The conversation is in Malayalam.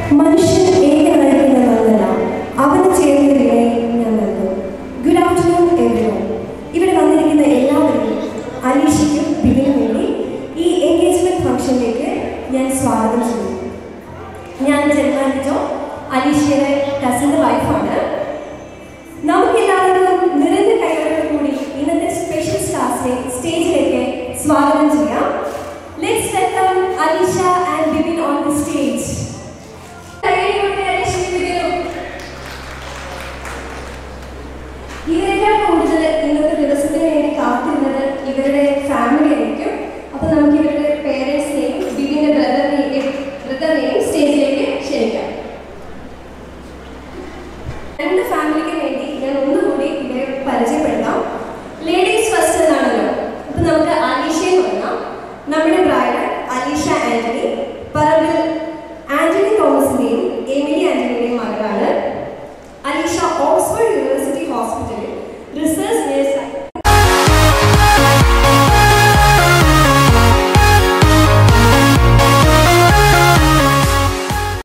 മനുഷ്യൻ ഏകനായിരിക്കുന്നതല്ല, അവന് ചേർന്നതിനെ ഞാൻ നൽകും. Good afternoon everyone. ഇവിടെ വന്നിരിക്കുന്ന എല്ലാവരും അലീഷയ്ക്കും ബിബിനും വേണ്ടി ഈ എൻഗേജ്മെന്റ് ഫംഗ്ഷനിലേക്ക് ഞാൻ സ്വാഗതം ചെയ്യുന്നു. ഞാൻ ജന്മാനി ജോ, അലീഷയുടെ കസിൻ്റെ വൈഫാണ്. നമുക്കെല്ലാവർക്കും നിറഞ്ഞ കൈകളോട് കൂടി ഇന്നത്തെ സ്പെഷ്യൽ സ്റ്റാർസിനെ സ്റ്റേജിലേക്ക് സ്വാഗതം ചെയ്യാം. Let's welcome Alisha and Bibin on the stage. ഇവരെല്ലാം കൂടുതൽ ഇന്നത്തെ ദിവസത്തിന് വേണ്ടി കാത്തിരുന്നത് ഇവരുടെ ഫാമിലി ആയിരിക്കും. അപ്പോൾ നമുക്ക് ഇവരുടെ പേരൻസിനെയും ബിബിൻ്റെ ബ്രദറിനെയും സ്റ്റേജിലേക്ക് ക്ഷണിക്കാം. രണ്ട് ഫാമിലിക്ക് വേണ്ടി ഞാൻ ഒന്നുകൂടി ഇവരെ പരിചയപ്പെടുത്താം. ലേഡീസ് ഫസ്റ്റ് എന്നാണല്ലോ. അപ്പോൾ നമുക്ക് അലീഷയെ തുടങ്ങാം. നമ്മുടെ bride Alisha Antony Parambil Antony തോമസിൻ്റെയും എമിലി ആന്റണിയുടെയും മകളാണ്. അലീഷ ഓക്സ്ഫോർഡ് യൂണിവേഴ്സിറ്റി ഹോസ്പിറ്റലിൽ റിസർച്ച് നേഴ്സായി